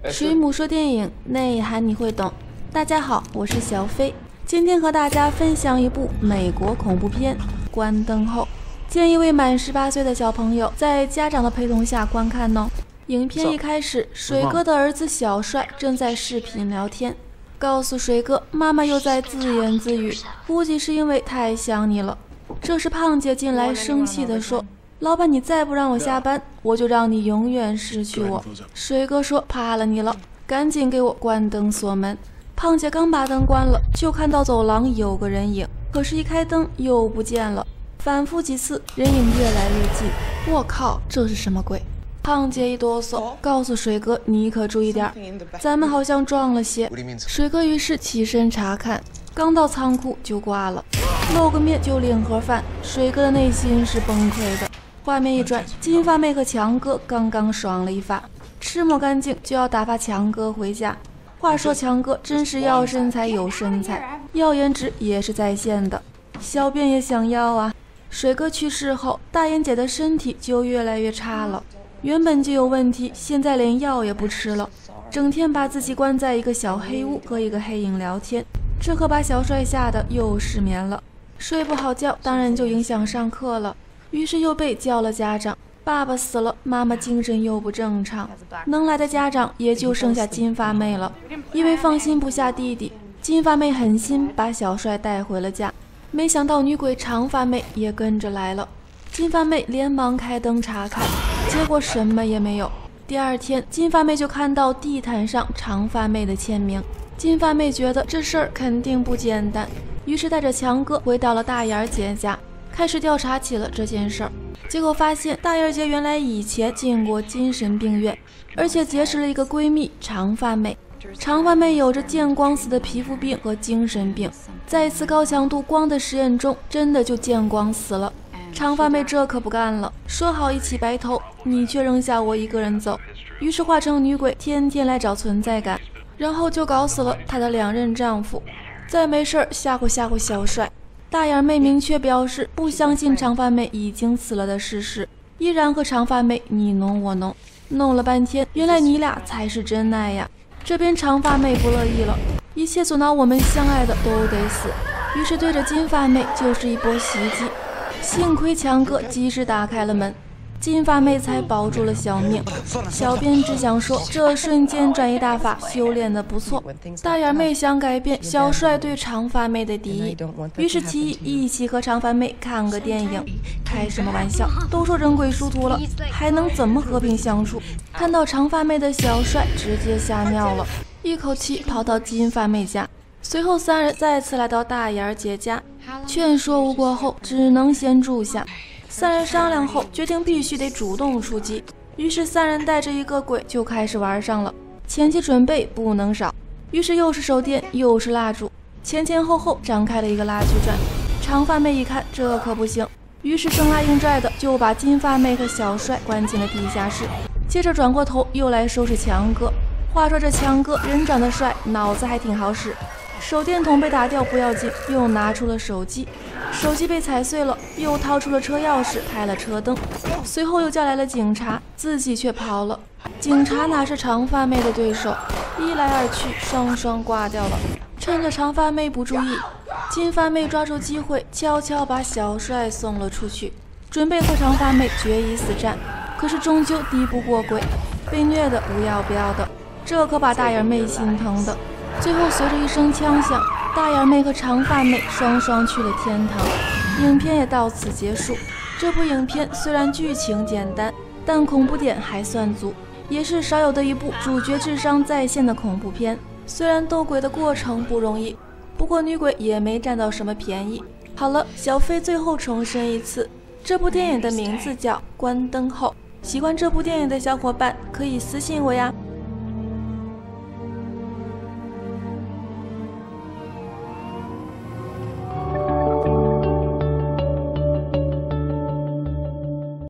水母说电影，内涵你会懂。大家好，我是小飞，今天和大家分享一部美国恐怖片《关灯后》，建议未满18岁的小朋友在家长的陪同下观看哦。影片一开始，水哥的儿子小帅正在视频聊天，告诉水哥妈妈又在自言自语，估计是因为太想你了。这时胖姐进来生气地说，老板，你再不让我下班，我就让你永远失去我。水哥说，怕了你了，赶紧给我关灯锁门。胖姐刚把灯关了，就看到走廊有个人影，可是一开灯又不见了，反复几次，人影越来越近。我靠，这是什么鬼？胖姐一哆嗦，告诉水哥，你可注意点，咱们好像撞了些。水哥于是起身查看，刚到仓库就挂了，露个面就领盒饭。水哥的内心是崩溃的。画面一转，金发妹和强哥刚刚爽了一发，吃抹干净就要打发强哥回家。话说强哥真是要身材有身材，要颜值也是在线的，小便也想要啊。水哥去世后，大妍姐的身体就越来越差了，原本就有问题，现在连药也不吃了，整天把自己关在一个小黑屋和一个黑影聊天，这可把小帅吓得又失眠了，睡不好觉，当然就影响上课了，于是又被叫了家长。爸爸死了，妈妈精神又不正常，能来的家长也就剩下金发妹了。因为放心不下弟弟，金发妹狠心把小帅带回了家，没想到女鬼长发妹也跟着来了。金发妹连忙开灯查看，结果什么也没有。第二天，金发妹就看到地毯上长发妹的签名。金发妹觉得这事儿肯定不简单，于是带着强哥回到了大眼姐家，开始调查起了这件事儿。结果发现大眼姐原来以前进过精神病院，而且结识了一个闺蜜长发妹。长发妹有着见光死的皮肤病和精神病，在一次高强度光的实验中真的就见光死了。长发妹这可不干了，说好一起白头，你却扔下我一个人走，于是化成女鬼天天来找存在感，然后就搞死了她的2任丈夫，再没事吓唬吓唬小帅。大眼妹明确表示不相信长发妹已经死了的事实，依然和长发妹你侬我侬，弄了半天原来你俩才是真爱呀。这边长发妹不乐意了，一切阻挠我们相爱的都得死，于是对着金发妹就是一波袭击。幸亏强哥及时打开了门，金发妹才保住了小命。小编只想说，这瞬间转移大法修炼的不错。大眼妹想改变小帅对长发妹的敌意，于是提议一起和长发妹看个电影。开什么玩笑，都说人鬼殊途了，还能怎么和平相处？看到长发妹的小帅直接吓尿了，一口气跑到金发妹家。随后3人再次来到大眼姐家，劝说无果后只能先住下。3人商量后决定必须得主动出击，于是3人带着一个鬼就开始玩上了，前期准备不能少，于是又是手电又是蜡烛，前前后后展开了一个拉锯战。长发妹一看这可不行，于是生拉硬拽的就把金发妹和小帅关进了地下室，接着转过头又来收拾强哥。话说这强哥人长得帅，脑子还挺好使，手电筒被打掉不要紧，又拿出了手机，手机被踩碎了，又掏出了车钥匙开了车灯，随后又叫来了警察，自己却跑了。警察哪是长发妹的对手，一来二去双双挂掉了。趁着长发妹不注意，金发妹抓住机会悄悄把小帅送了出去，准备和长发妹决一死战。可是终究敌不过鬼，被虐的无要不要的，这可把大眼妹心疼的。最后随着一声枪响，大眼妹和长发妹双双去了天堂。影片也到此结束。这部影片虽然剧情简单，但恐怖点还算足，也是少有的一部主角智商在线的恐怖片。虽然斗鬼的过程不容易，不过女鬼也没占到什么便宜。好了，小飞最后重申一次，这部电影的名字叫《关灯后》，喜欢这部电影的小伙伴可以私信我呀。